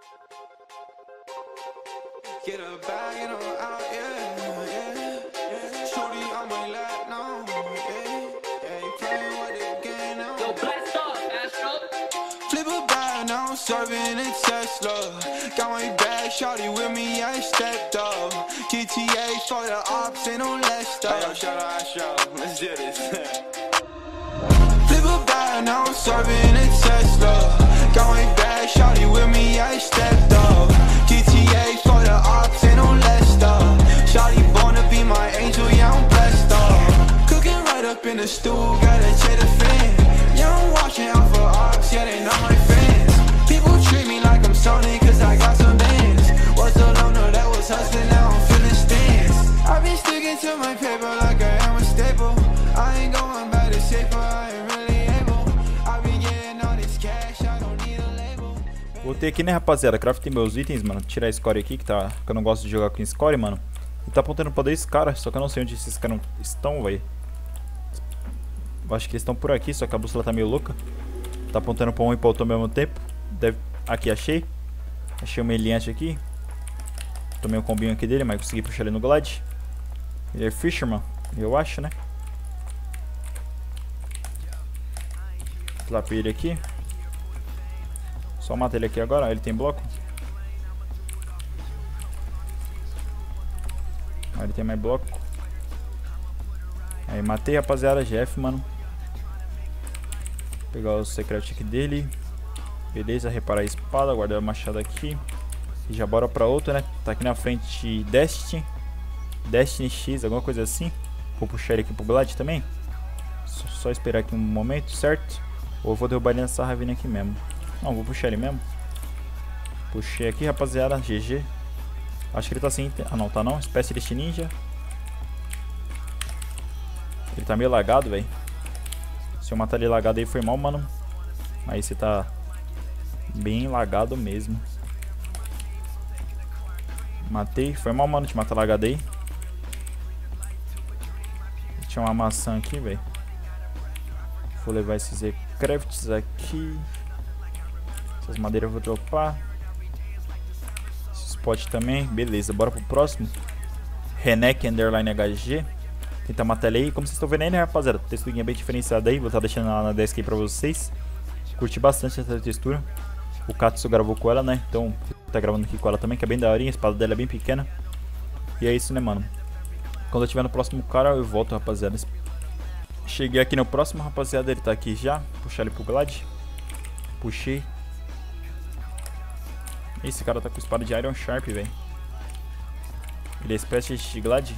Get a bag and I'm out, yeah. Shorty on my lap now, yeah. You playing with the game now. Yo, blast off, Astro. Flip a bag, now I'm serving a Tesla. Got my bag, shorty with me, I stepped up. GTA for the ops, ain't no less stuff. Hey, yo, shout out Astro, let's do this. Flip a bag, now I'm serving a Tesla. Got my bag, shorty with me, I stepped up. GTA for the ops, ain't no less stuff. Shawty born to be my angel, yeah, I'm blessed up. Cooking right up in the stool, gotta check the fan. Yeah, I'm watching out for ops, yeah, they not my fans. People treat me like I'm Sony, cause I got some bands. Was a loner that was hustling, now I'm feeling stands. I've been sticking to my paper like I am a staple. I ain't going back to safer, I ain't really able. I be getting all this cash, I don't need a label. Voltei aqui, né, rapaziada, craftei meus itens, mano. Tirar a score aqui, que eu não gosto de jogar com score, mano. E tá apontando pra dois caras, só que eu não sei onde esses caras estão, velho. Acho que eles estão por aqui, só que a bússola tá meio louca. Tá apontando pra um e pra outro ao mesmo tempo. Aqui, achei. Achei o meliante aqui. Tomei um combinho aqui dele, mas consegui puxar ele no glide. Ele é Fisherman, eu acho, né? Flapei ele aqui. Só mata ele aqui agora, ele tem bloco. Ele tem mais bloco. Aí matei, rapaziada, GF, mano. Vou pegar o secret aqui dele. Beleza, reparar a espada, guardar o machado aqui. E já bora pra outro, né? Tá aqui na frente Destiny X, alguma coisa assim. Vou puxar ele aqui pro glide também. Só esperar aqui um momento, certo? Ou eu vou derrubar ele nessa ravina aqui mesmo. Não, vou puxar ele mesmo. Puxei aqui, rapaziada, GG. Acho que ele tá sem... Ah, não, tá não. Specialist Ninja. Ele tá meio lagado, velho. Se eu matar ele lagado aí foi mal, mano. Mas você tá bem lagado mesmo. Matei. Foi mal, mano, de matar lagado aí. Tinha uma maçã aqui, velho. Vou levar esses crafts aqui. Essas madeiras eu vou dropar. Esse spot também. Beleza, bora pro próximo. Renek Underline HG. Tentar matar ele aí. Como vocês estão vendo aí, né, rapaziada? Texturinha bem diferenciada aí. Vou estar deixando lá na desk aí pra vocês. Curti bastante essa textura. O Katsu gravou com ela, né? Então, tá gravando aqui com ela também, que é bem daorinha. A espada dela é bem pequena. E é isso, né, mano? Quando eu tiver no próximo cara, eu volto, rapaziada. Cheguei aqui no próximo, rapaziada. Ele tá aqui já. Puxar ele pro glide. Puxei. Esse cara tá com espada de Iron Sharp, velho. Ele é Specialist de glide.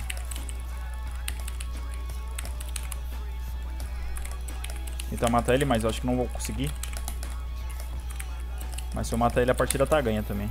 Tentar matar ele, mas eu acho que não vou conseguir. Mas se eu matar ele, a partida tá ganha também.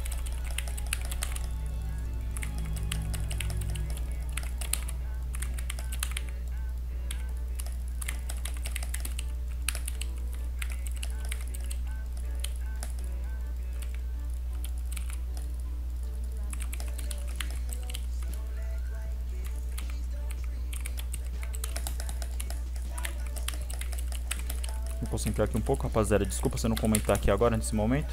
Vou concentrar aqui um pouco, rapaziada. Desculpa se eu não comentar aqui agora, nesse momento.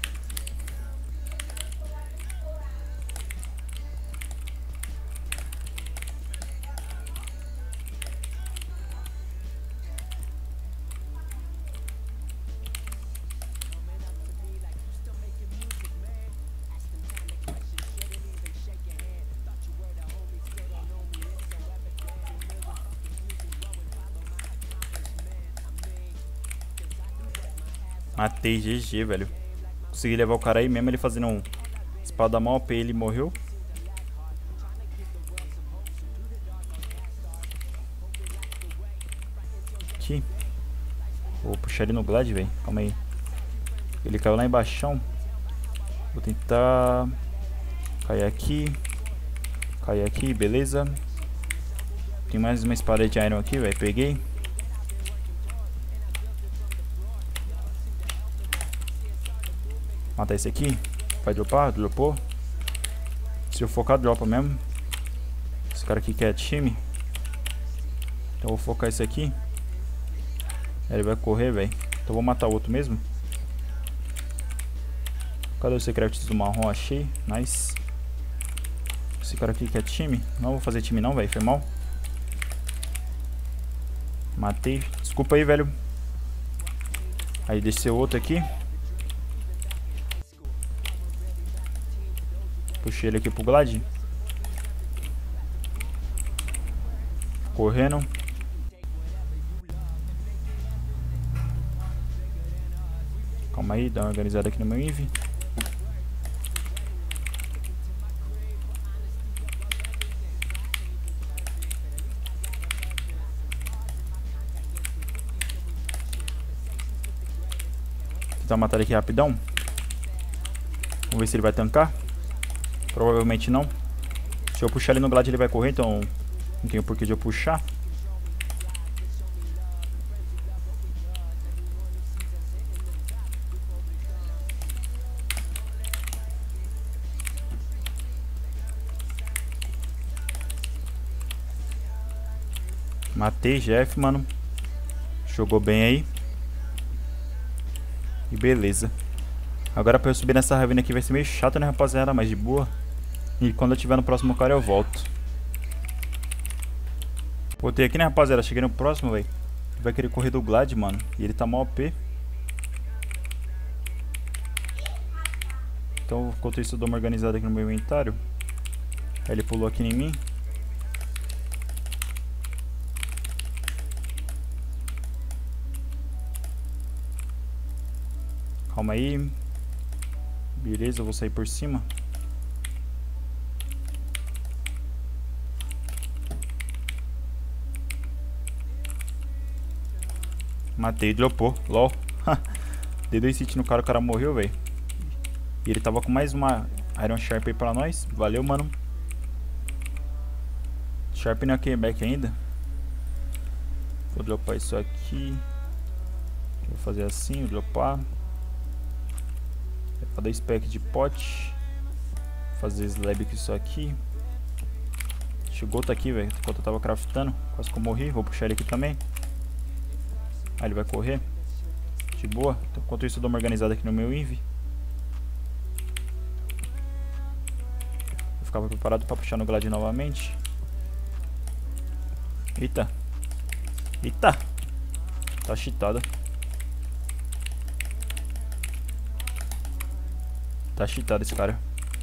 Matei, GG, velho. Consegui levar o cara aí, mesmo ele fazendo um espada mal OP, ele morreu. Aqui. Vou puxar ele no glide, velho. Calma aí. Ele caiu lá embaixo. Vou tentar cair aqui. Cair aqui, beleza. Tem mais uma espada de iron aqui, velho. Peguei. Matar esse aqui. Vai dropar? Dropou. Se eu focar, dropa mesmo. Esse cara aqui quer time. Então eu vou focar esse aqui. Ele vai correr, velho. Então eu vou matar o outro mesmo. Cadê o Secrets do marrom? Achei. Nice. Esse cara aqui que é time. Não vou fazer time não, velho. Foi mal. Matei. Desculpa aí, velho. Aí desceu outro aqui. Puxei ele aqui pro Glad. Correndo. Calma aí, dá uma organizada aqui no meu Invi. Tentar matar ele aqui rapidão. Vamos ver se ele vai tancar. Provavelmente não. Se eu puxar ele no Glad ele vai correr, então não tenho porquê de eu puxar. Matei Jeff, mano. Jogou bem aí. E beleza. Agora pra eu subir nessa ravina aqui vai ser meio chato, né, rapaziada? Mas de boa. E quando eu tiver no próximo cara eu volto. Voltei aqui, né, rapaziada? Cheguei no próximo, velho. Vai querer correr do Glad, mano. E ele tá mó OP. Então, enquanto isso, eu dou uma organizada aqui no meu inventário. Aí ele pulou aqui em mim. Calma aí. Beleza, eu vou sair por cima. Matei, dropou, lol. Dei 2 hits no cara, o cara morreu, velho. E ele tava com mais uma Iron Sharp aí pra nós. Valeu, mano. Sharp não é K-back ainda. Vou dropar isso aqui. Vou fazer assim, vou dropar. Vou dar spec de pote. Fazer slab com isso aqui. Chegou, tá aqui, velho. Enquanto eu tava craftando, quase que eu morri. Vou puxar ele aqui também. Aí ele vai correr. De boa. Então, enquanto isso eu dou uma organizada aqui no meu Invi. Vou ficar preparado pra puxar no Glad novamente. Eita. Eita. Tá cheatado. Tá cheatado esse cara.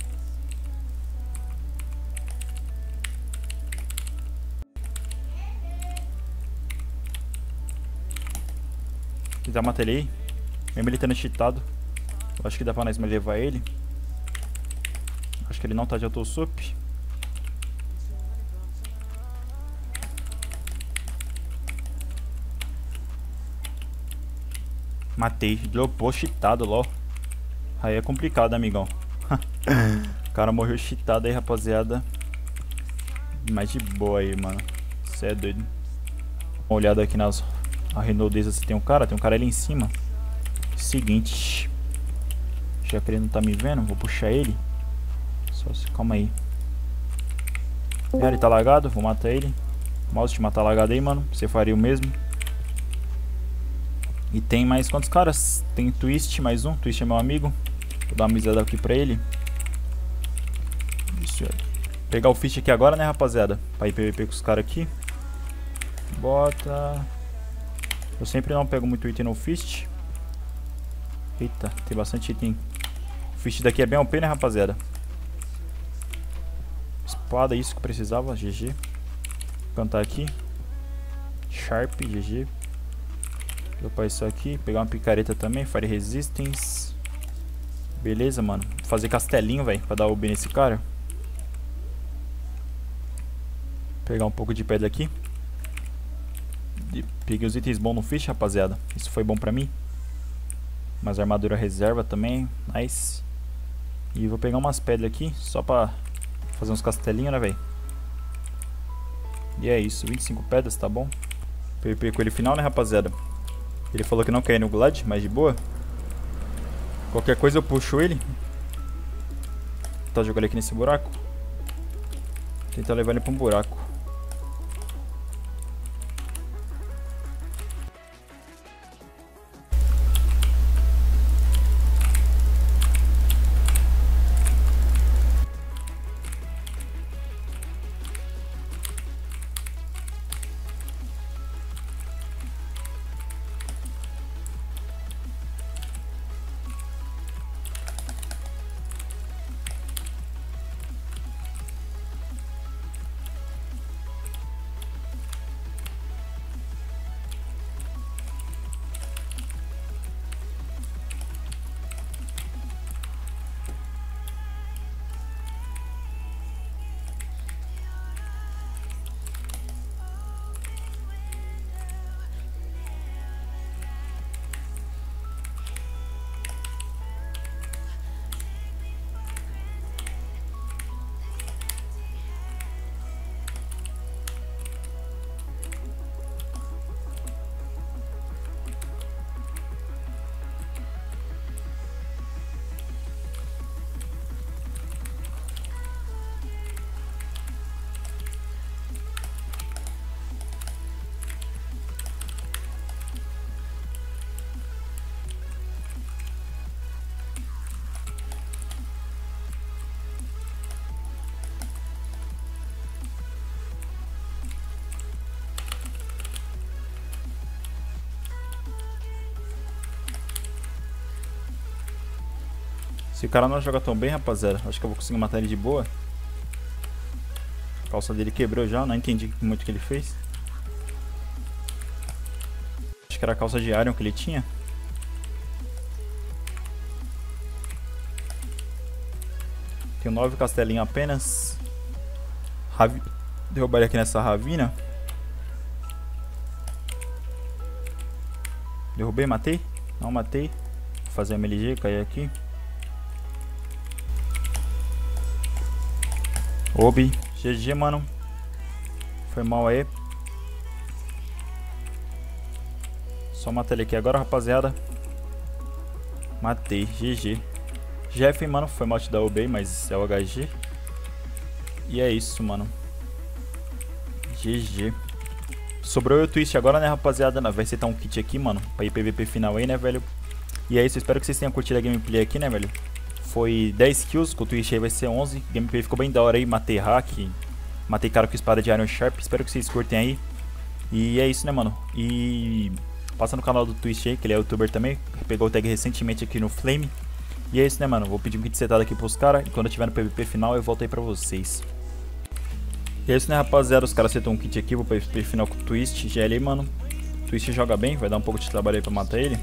Tentar matar ele aí. Mesmo ele tendo cheatado. Eu acho que dá pra nós levar ele. Acho que ele não tá de autosup. Matei. Dropou cheatado, lol. Aí é complicado, amigão. O cara morreu cheatado aí, rapaziada. Mas de boa aí, mano. Cê é doido. Uma olhada aqui nas redondezas se tem um cara. Tem um cara ali em cima. Seguinte. Já que ele não tá me vendo, vou puxar ele. Só se... Calma aí. Ele tá lagado, vou matar ele. Mouse te matar lagado aí, mano. Você faria o mesmo. E tem mais quantos caras? Tem Twist, mais um. Twist é meu amigo. Vou dar uma misada aqui pra ele. Deixa eu pegar o Fist aqui agora, né, rapaziada? Pra ir PVP com os caras aqui. Bota. Eu sempre não pego muito item no Fist. Eita, tem bastante item. O Fist daqui é bem OP, né, rapaziada? Espada, isso que precisava. GG. Vou cantar aqui. Sharp, GG. Vou dropar isso aqui. Pegar uma picareta também. Fire Resistance. Beleza, mano. Vou fazer castelinho, velho. Pra dar UB nesse cara. Pegar um pouco de pedra aqui. Peguei os itens bons no Fish, rapaziada. Isso foi bom pra mim. Mas armadura reserva também. Nice. E vou pegar umas pedras aqui. Só pra fazer uns castelinhos, né, velho? E é isso. 25 pedras, tá bom? PVP com ele final, né, rapaziada? Ele falou que não quer ir no Glad, mas de boa. Qualquer coisa eu puxo ele. Tá jogando ele aqui nesse buraco. Tentar levar ele pra um buraco. Esse cara não joga tão bem, rapaziada. Acho que eu vou conseguir matar ele de boa. A calça dele quebrou já, não entendi muito o que ele fez. Acho que era a calça de Iron que ele tinha. Tenho 9 castelinhos apenas. Derrubar ele aqui nessa ravina. Derrubei, matei? Não matei. Vou fazer a MLG, cair aqui. Obi. GG, mano. Foi mal aí. Só matar ele aqui agora, rapaziada. Matei. GG. Jeff, mano, foi mal te dar o B, mas é o HG. E é isso, mano. GG. Sobrou o Twist agora, né, rapaziada? Vai setar um kit aqui, mano, pra ir PVP final aí, né, velho? E é isso, espero que vocês tenham curtido a gameplay aqui, né, velho? Foi 10 kills, com o Twist aí vai ser 11. Gameplay ficou bem da hora aí, matei hack. Matei cara com espada de Iron Sharp. Espero que vocês curtem aí. E é isso, né, mano? E passa no canal do Twist aí, que ele é youtuber também. Pegou o tag recentemente aqui no Flame. E é isso, né, mano? Vou pedir um kit setado aqui pros caras. E quando eu tiver no PVP final, eu volto aí pra vocês. E é isso, né, rapaziada? Os caras setam um kit aqui. Vou pro PVP final com o Twist. GL, mano. O Twist joga bem. Vai dar um pouco de trabalho aí pra matar ele.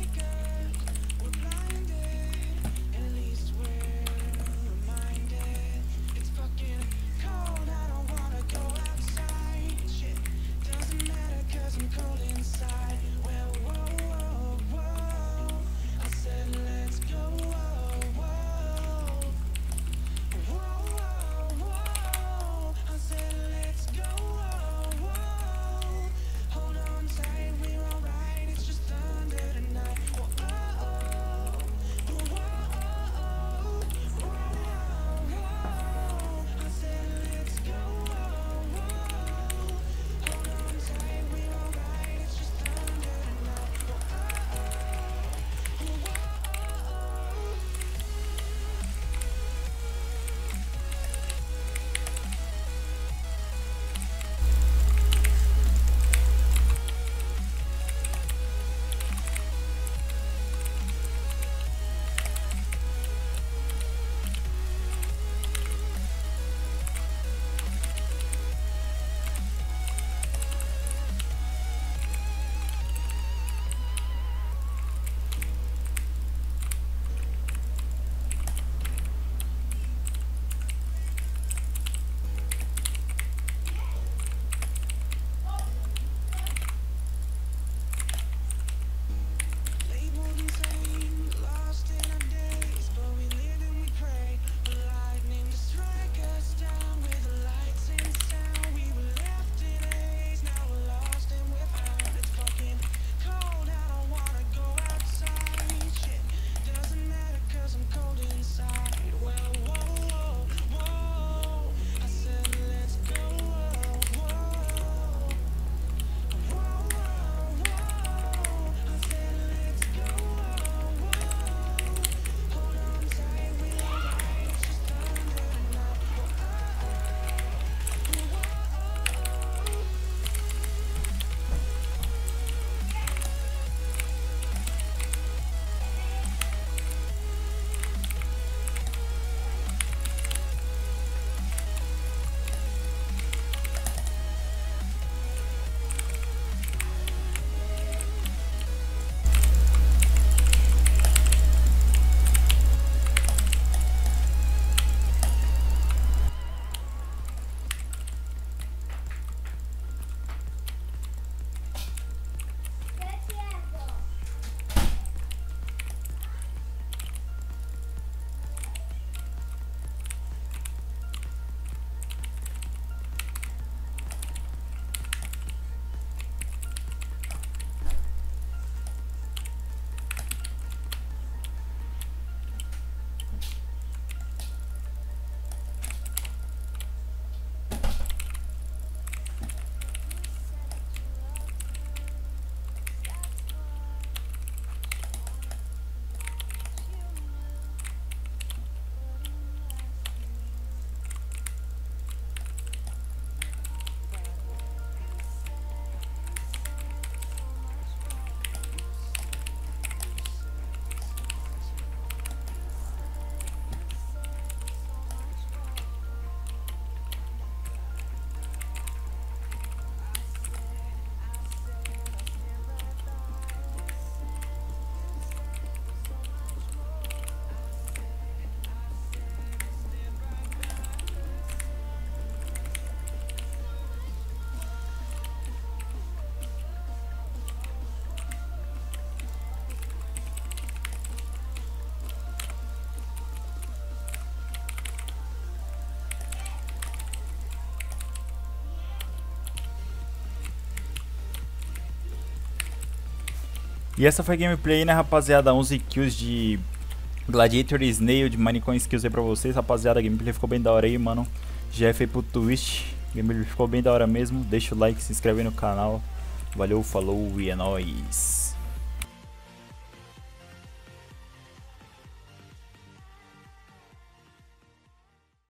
E essa foi a gameplay aí, né, rapaziada? 11 kills de Gladiator e Snail de Minecon Skills aí pra vocês, rapaziada. A gameplay ficou bem da hora aí, mano. GF aí pro Twitch. A gameplay ficou bem da hora mesmo. Deixa o like, se inscreve aí no canal. Valeu, falou e é nóis.